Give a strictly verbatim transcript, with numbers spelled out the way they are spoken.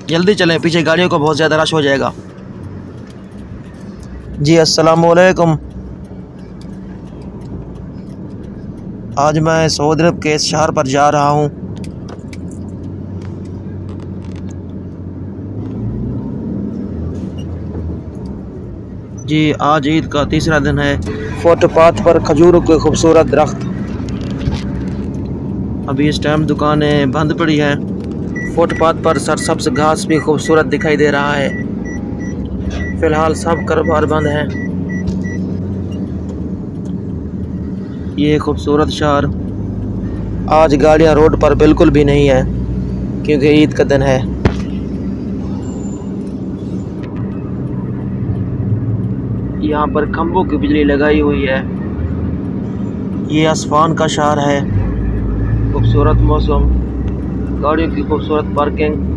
जल्दी चलें, पीछे गाड़ियों को बहुत ज़्यादा रश हो जाएगा। जी अस्सलाम वालेकुम। आज मैं सऊदी अरब के शहर पर जा रहा हूँ। जी आज ईद का तीसरा दिन है। फुटपाथ पर खजूरों के खूबसूरत दरख्त। अभी इस टाइम दुकानें बंद पड़ी हैं। फुटपाथ पर सरसब्ज घास भी खूबसूरत दिखाई दे रहा है। फ़िलहाल सब कारोबार बंद हैं। ये खूबसूरत शहर। आज गाड़ियाँ रोड पर बिल्कुल भी नहीं है क्योंकि ईद का दिन है। यहाँ पर खंभों की बिजली लगाई हुई है। ये आसमान का शहर है। खूबसूरत मौसम, गाड़ियों की खूबसूरत पार्किंग।